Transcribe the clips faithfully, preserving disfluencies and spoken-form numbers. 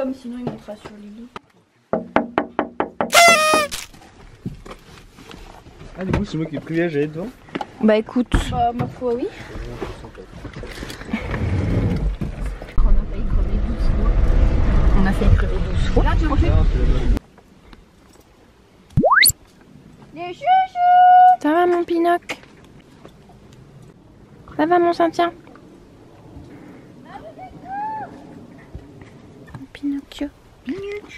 comme, sinon il montera sur Lily. Ah, du coup, c'est moi qui ai pris à j'allais devant. Bah écoute. Bah, ma foi, oui. On a failli crever douze fois. On a failli crever douze fois. Là, tu refais. Les chouchous! Ça va, mon Pinoc? Ça va, mon Saint-Tien? Pinocchio. Pinocchio.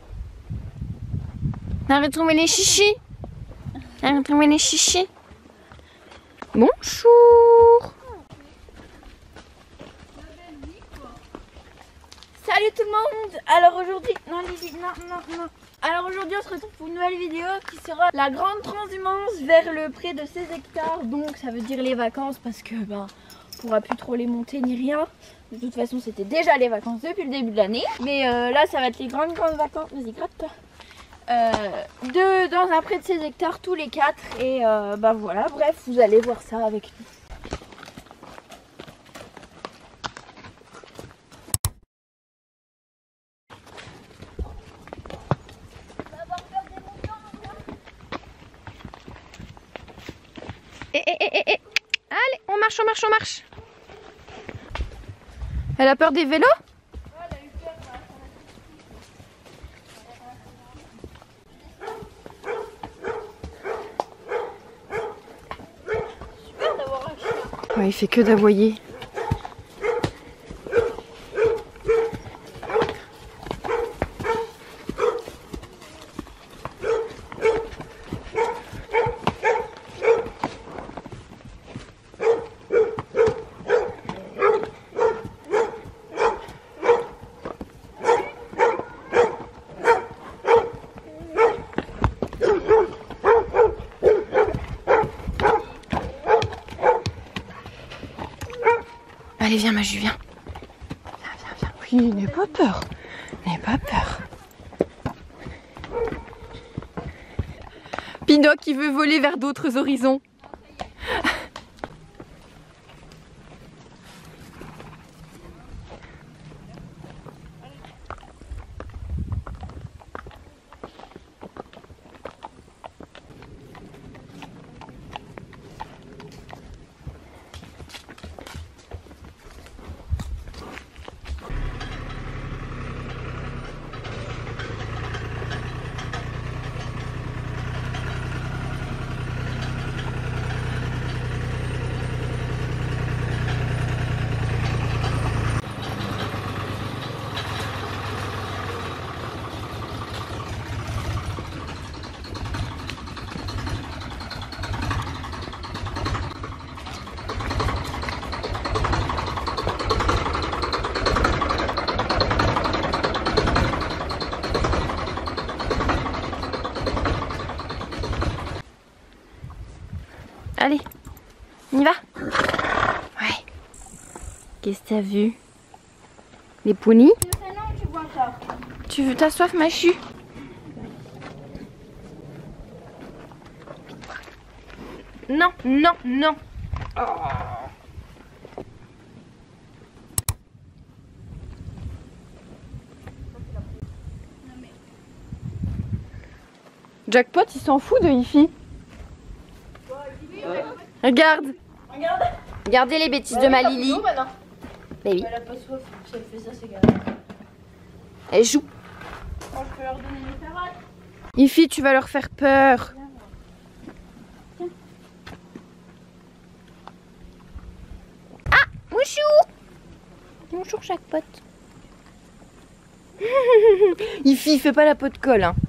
On a retrouvé les chichis. On a retrouvé les chichis. Bonjour. Salut tout le monde. Alors aujourd'hui, non Lily, non, non, non. Alors aujourd'hui on se retrouve pour une nouvelle vidéo qui sera la grande transhumance vers le près de seize hectares. Donc ça veut dire les vacances parce que ben on pourra plus trop les monter ni rien. De toute façon c'était déjà les vacances depuis le début de l'année. Mais euh, là ça va être les grandes grandes vacances. Vas-y gratte-toi. Euh, de, dans un près de seize hectares tous les quatre. Et euh, ben voilà, bref vous allez voir ça avec nous. Eh, eh, eh, eh. Allez, on marche, on marche, on marche. Elle a peur des vélos? Ouais, elle a eu peur. Super d'avoir un chien. Ouais, il fait que d'aboyer. Allez, viens, Maju, viens. Viens, viens, viens. Oui, n'aie pas peur. N'aie pas peur. Pinoc qui veut voler vers d'autres horizons. Allez, on y va? Ouais. Qu'est-ce que t'as vu? Les ponis? Tu veux ta soif, Machu? Non, non, non. Oh. Jackpot, il s'en fout de Ify. Regarde. Regarde. Regardez les bêtises bah de ma Lily. Mais oui. Elle a pas soif. Si elle fait ça, c'est grave. Elle joue. Moi, je peux leur donner une carotte. Ify, tu vas leur faire peur. Tiens. Ah, bonjour. Bonjour, Jackpot. Ify, fais pas la peau de colle. Hein.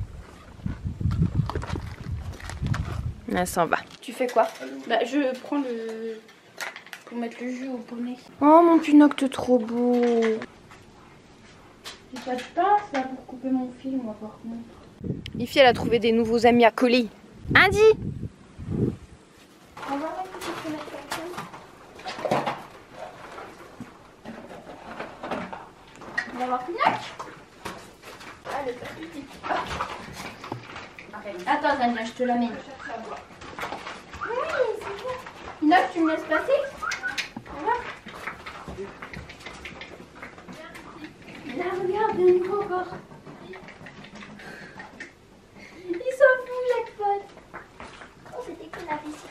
Elle s'en va. Tu fais quoi? Bah, je prends le... pour mettre le jus au poney. Oh, mon Pinoc, t'es trop beau. J'ai pas de pince là pour couper mon fil, moi, par contre. Ify, elle a trouvé des nouveaux amis à coller. Andy! On va voir un petit peu la personne. On va voir Pinoc. Allez, pas petit. Attends, Zania, je te la mets. Oui, c'est bon. Pinoc, tu me laisses passer? Ça va? Là, regarde. Donne-moi encore. Ils sont fous, jackpot. Oh, c'était cool la réussite.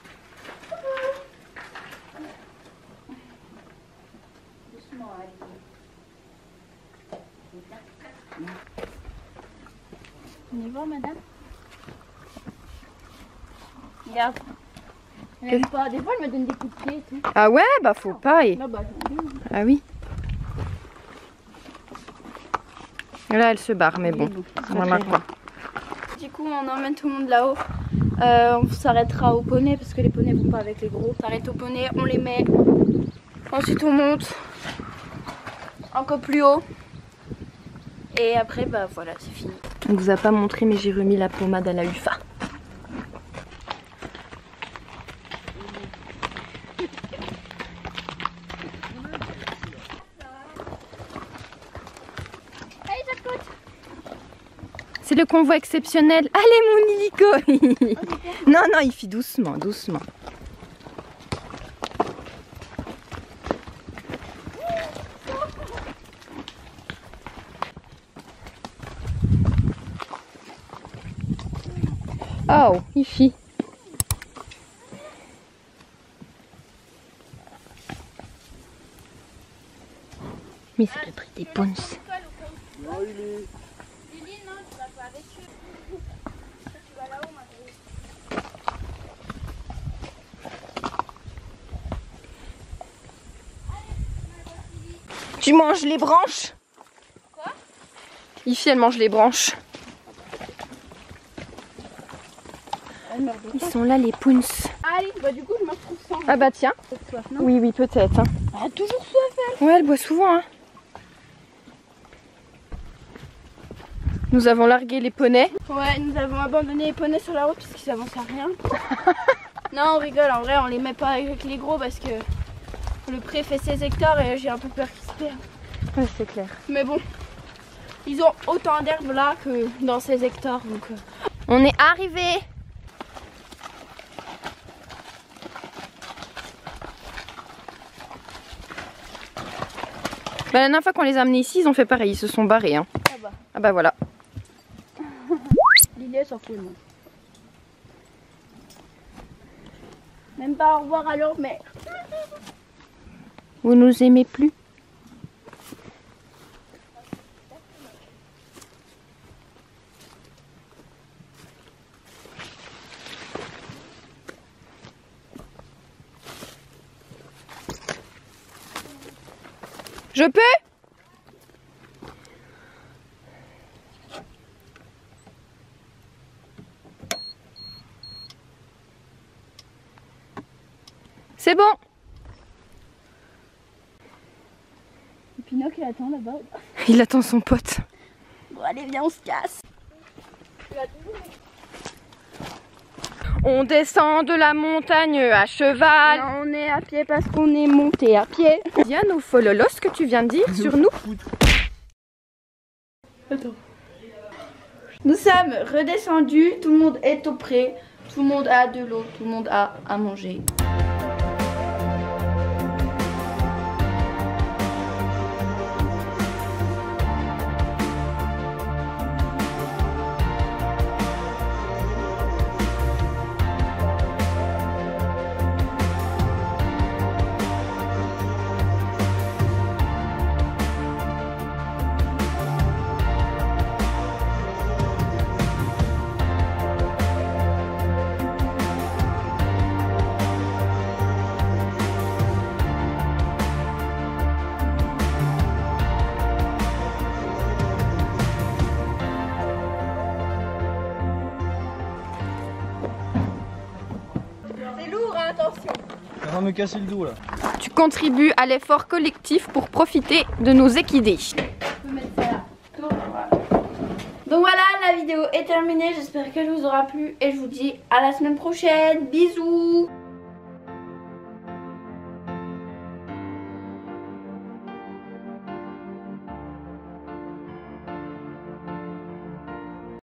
Doucement, allez. On y va, madame? Regarde. Elle aime pas. Des fois, elle me donne des coups de pied et tout. Ah ouais, bah faut pas. Et... Là, bah, j'aime bien. Ah oui. Là, elle se barre, mais bon. Voilà quoi. Du coup, on emmène tout le monde là-haut. Euh, on s'arrêtera au poney parce que les poneys vont pas avec les gros. On s'arrête au poney, on les met. Ensuite, on monte encore plus haut. Et après, bah voilà, c'est fini. On vous a pas montré, mais j'ai remis la pommade à la U F A. C'est le convoi exceptionnel. Allez mon hélico. Non, non, il fait doucement, doucement. Oh, il fit. Mais c'est le prix des ponces. Tu manges les branches? Quoi? Ici, elle mange les branches. Ils sont là, les pounces. Allez, bah du coup, je me retrouve sans. Ah bah tiens. Soif, non? Oui, oui, peut-être. Hein. Elle a toujours soif, elle. Ouais, elle boit souvent. Hein. Nous avons largué les poneys. Ouais, nous avons abandonné les poneys sur la route parce qu'ils avancent à rien. Non, on rigole, en vrai, on les met pas avec les gros parce que le pré fait seize hectares et j'ai un peu peur qu'ils se perdent. Ouais, c'est clair. Mais bon, ils ont autant d'herbe là que dans seize hectares. Donc, euh... on est arrivé. Bah, la dernière fois qu'on les a amenés ici, ils ont fait pareil, ils se sont barrés. Hein. Ah bah. Ah bah voilà. L'idée s'en fout, moi. Même pas au revoir alors, mais... Vous nous aimez plus? Je peux? C'est bon. Pinocchio il attend là-bas. Il attend son pote. Bon allez viens on se casse. On descend de la montagne à cheval. Non, on est à pied parce qu'on est monté à pied. Diane au fololos, ce que tu viens de dire sur nous. Attends. Nous sommes redescendus, tout le monde est au pré, tout le monde a de l'eau, tout le monde a à manger. Attention. Ça va me casser le dos là. Tu contribues à l'effort collectif pour profiter de nos équidés. Je peux mettre ça là. Donc voilà, la vidéo est terminée. J'espère qu'elle vous aura plu et je vous dis à la semaine prochaine. Bisous.